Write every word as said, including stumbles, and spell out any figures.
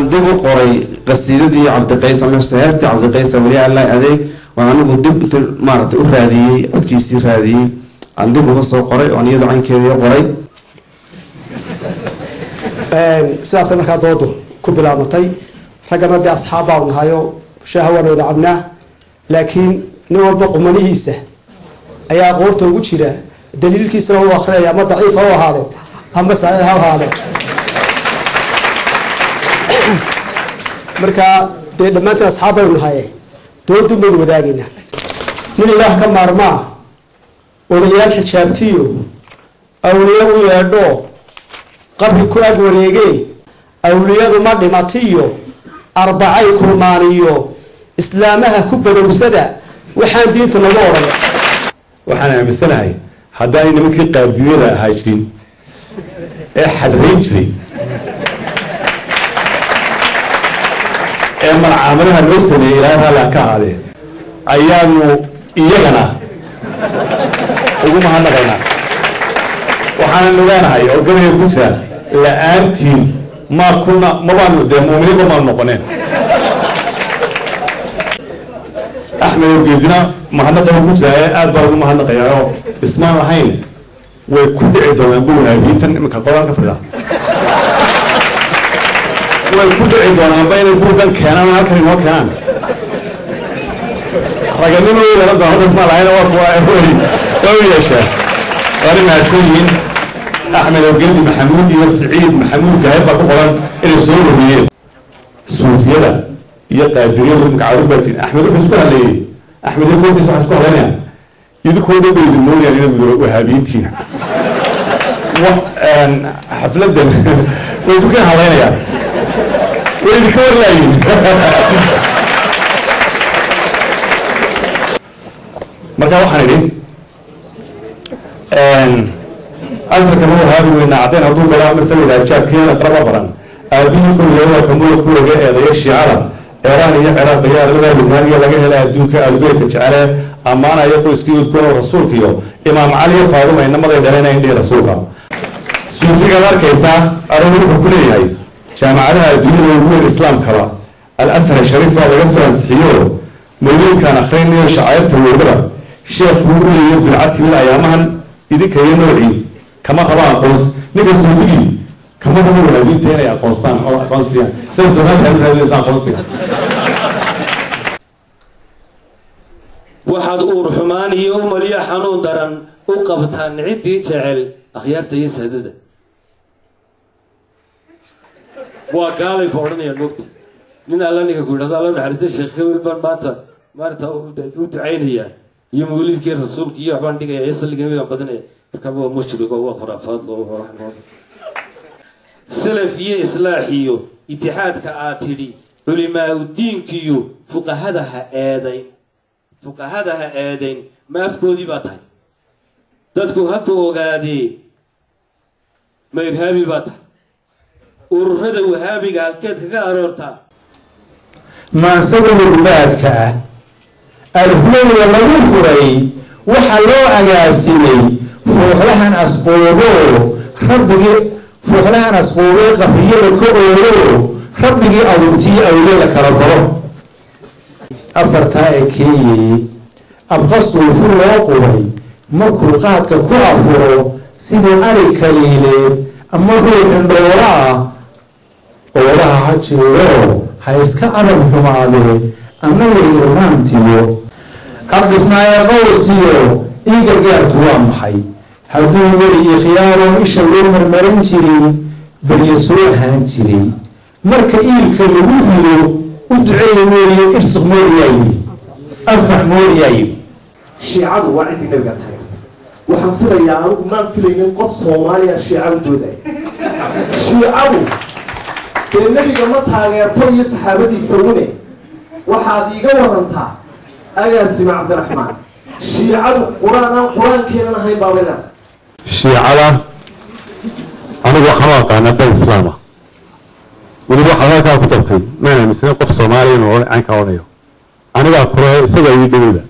dib u qoray qasiidadii cabdiqays ama heestii cabdiqays weli alla adeeg waan anigu dib maaragtay u raadiyey codkiisii raadiyey aan dib uga soo qoray oo iyadu caynkeedii qoray sidaas markaa doodu ku bilaabmatay raggana dee asxaab baan nahayo shaaha waan wada cabnaa laakiin nin walba qumanihiisa ayaa qoorta ugu jira daliilkiisana uu akhriyaya ama daciif ha u ahaado ama saxiix ha ahaado markaa dee dhammaantiin asxaab baynu nahaye doodu baynu wadaagaynaa nin ilaah ka maarmaa odayaal xijaabtiyo awliya u yeedho qabri ku ag wareegee awliyadu ma dhimatiyo arbacay kulmaaniyo islaamaha ku badowsada waxaan diinta lagu odhan waxaan aaminsanahay haddaanay nimankii qaadiyada ahaa jirin ee xadreyn jiray ee marcaamadaha loo sameeyey ilaahay raalli ha ka ahaadee ayaanu iyagana ugu mahadnaqaynaa waxaanan ogaanahay oo gabayga ku jira la-aantiin maa kuna mabaanu dee muuminiinba maanu noqoneen axmed geedina mahadnaqaba ku jira ee aad baa lagu mahadnaqayaa oo ismaan lahayn way ku dhici doonaan buwahaabiintan iminka qodaan ka fadhida way ku dhici doonaanba inay buugan keenaan halkan inoo keenaan raganimo yeelan doona hadda ismaan lahayna waa kuwa waa u yeeshaa waana mahadsan yihiin أحمد وجدي محمود وسعيد محمود جايب بقولن إلى سور وهي سوفيا يقع الدنيا مكعوبة أحمد وحسكوا عليه أحمد يقول تسمع حسكوا علينا يدخلوا بيد النور يعني نقول وهابين تينا وحفلة دم ويسكن علينا يعني ويذكر لين مركب واحد ليه أصلك هو هذا وإن أعطينا هذول بلا مسوي لا جاب كيان قرب برا أبيه كل يوم كمول كل جاء هذا الشعار إيران هي عراقية لغة لبنانية لغة لا دوك البيت الشعار أمانة يقول سكيو يكون الرسول كيو إمام علي فاطمة إنما ذا يدرينا عندي رسولها سوفي قال كيسا أروي بكل هاي جامعها الدين والهو الإسلام كرا الأسر الشريف هذا يسوع سحيو مولود كان خير شعائر تولده شيخ مولي بالعتي من أيامها إذا كان نوعي كما قرأ قوس نقول سوفي كما نقول هذه تاني قوسان أو قوسيا سنسمع هذا الإنسان قوسيا واحد أور حمان يوم لي حنون درن وقبتان عدي جعل أخيار تيس هذا وقال يفورني الوقت من الله نيجي كل هذا الله نحرز الشيخ والبن باتا مارتا وتعين هي يوم وليد كي الرسول كي يحبان ديك يصل لك نبي بدنه كابو مشرك هو خرافات الله ورحمه سلفيه اصلاحيه اتحاد كاتري علماء الدين كيو فقهاءها ايدين فقهاءها ايدين ما افكودي باتا dadku ha ku ogaadee ma irhaabi baata ururada wahaabiga halkeed kaga aroortaa maansada murbaadka ah alflowga lagu furay waxa loo agaasimay fooxlahan asquubo rabbigii fooxlahan asquubo qafiyada ka oolo rabbigii abuurtii awlada kala baro afarta ee keeyay abqasul fil loo qubay markuu qaadka ku afuro sidii ari kaliileed ama ruux indhoora oolaha ha jiro ha iska arag xumaadee annaga irmaantiyo abdismaaya qowstiyo ii gargaartu waa maxay hadduu weli ikhiyaaroon isha loo marmarin jirin baryo soo ahaan jiray marka iilka lagu rido u duceeya weeliyo irsiq mooriyaa yidhi anfac mooriyaa yidhi shiicadu waa ciddii nabiga tahay waxaan filayaa anigu maan filaynin qof soomaaliya shiicadu dooday shiicadu dee nebiga ma taageerto iyo saxaabadiisa wune waxaad iiga warantaa agaasima cabdiraxmaan shiicadu qur-aan aan qur-aankeenan ahayn baabay leedahay shiicada anigu waxaan u aqaanaa dal islaama weliba waxaad halkaa ku dabtay maan aaminsanay qof soomaaliya inuu caynkaa odhayo anigaa kule isaga ii dhaweyda